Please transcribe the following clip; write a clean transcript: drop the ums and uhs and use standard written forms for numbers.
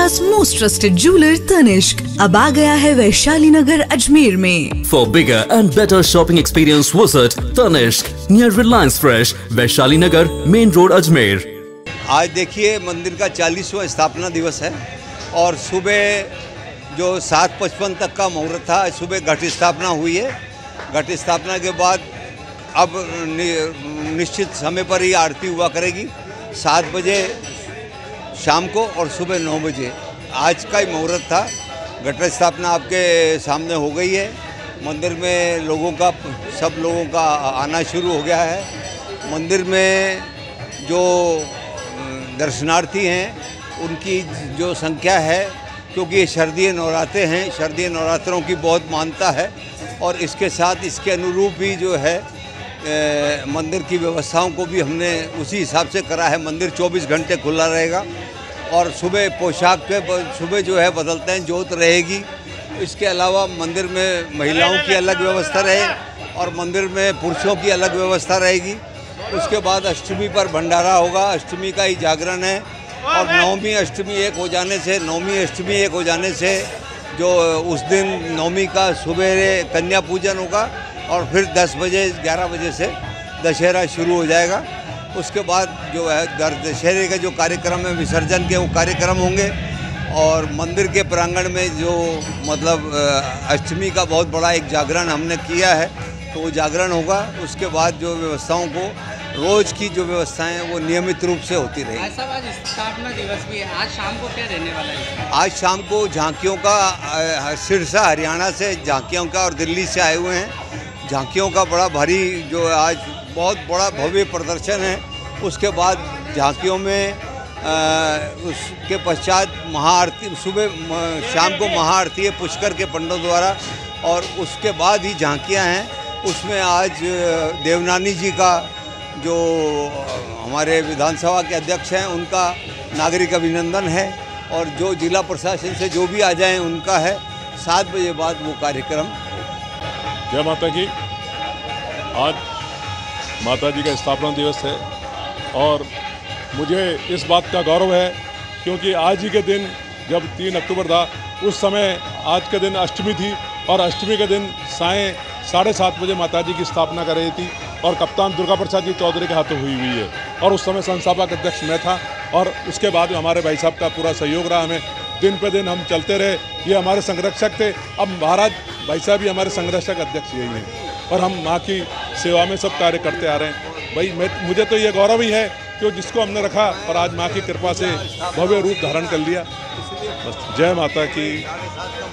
India's most trusted jeweler Tanishq अब आ गया है वैशाली नगर अजमेर में। For bigger and better shopping experience, visit Tanishq near Reliance Fresh, Vaishali Nagar, main road, Ajmer. आज देखिए मंदिर का 40वां स्थापना दिवस है और सुबह जो 7:55 तक का मुहूर्त था, सुबह घट स्थापना हुई है। घट स्थापना के बाद अब निश्चित समय पर ही आरती हुआ करेगी 7 बजे शाम को और सुबह 9 बजे। आज का ही मुहूर्त था। घट स्थापना आपके सामने हो गई है। मंदिर में सब लोगों का आना शुरू हो गया है। मंदिर में जो दर्शनार्थी हैं उनकी जो संख्या है, क्योंकि ये शारदीय नवरात्रे हैं, शारदीय नवरात्रों की बहुत मान्यता है और इसके साथ इसके अनुरूप ही जो है मंदिर की व्यवस्थाओं को भी हमने उसी हिसाब से करा है। मंदिर 24 घंटे खुला रहेगा और सुबह पोशाक पे सुबह जो है बदलते हैं, जोत रहेगी। इसके अलावा मंदिर में महिलाओं की अलग व्यवस्था रहे और मंदिर में पुरुषों की अलग व्यवस्था रहेगी। उसके बाद अष्टमी पर भंडारा होगा, अष्टमी का ही जागरण है और नवमी अष्टमी एक हो जाने से जो उस दिन नवमी का सुबेरे कन्या पूजन होगा और फिर 10 बजे 11 बजे से दशहरा शुरू हो जाएगा। उसके बाद जो है दशहरे का जो कार्यक्रम है, विसर्जन के वो कार्यक्रम होंगे और मंदिर के प्रांगण में जो मतलब अष्टमी का बहुत बड़ा एक जागरण हमने किया है, तो वो जागरण होगा। उसके बाद जो व्यवस्थाओं को रोज़ की जो व्यवस्थाएं हैं वो नियमित रूप से होती रहेगी। आज स्थापना दिवस भी है, आज शाम को क्या रहने वाला है? आज शाम को झांकियों का सिरसा हरियाणा से झांकियों का और दिल्ली से आए हुए हैं। झांकियों का बड़ा भारी जो आज बहुत बड़ा भव्य प्रदर्शन है। उसके बाद झांकियों में उसके पश्चात महाआरती, सुबह शाम को महाआरती है पुष्कर के पंडितों द्वारा और उसके बाद ही झांकियां हैं। उसमें आज देवनानी जी का जो हमारे विधानसभा के अध्यक्ष हैं उनका नागरिक अभिनंदन है और जो जिला प्रशासन से जो भी आ जाएं उनका है। 7 बजे बाद वो कार्यक्रम। जय माता की। आज माता जी का स्थापना दिवस है और मुझे इस बात का गौरव है क्योंकि आज ही के दिन जब 3 अक्टूबर था उस समय आज के दिन अष्टमी थी और अष्टमी के दिन सायं 7:30 बजे माता जी की स्थापना कर रही थी और कप्तान दुर्गा प्रसाद जी चौधरी के हाथों हुई है और उस समय संस्थापक अध्यक्ष मैं था और उसके बाद हमारे भाई साहब का पूरा सहयोग रहा। हमें दिन पे दिन हम चलते रहे। ये हमारे संरक्षक थे, अब महाराज भाई साहब भी हमारे संरक्षक अध्यक्ष यही हैं और हम माँ की सेवा में सब कार्य करते आ रहे हैं। भाई मुझे तो ये गौरव ही है कि जिसको हमने रखा और आज माँ की कृपा से भव्य रूप धारण कर लिया। बस जय माता की।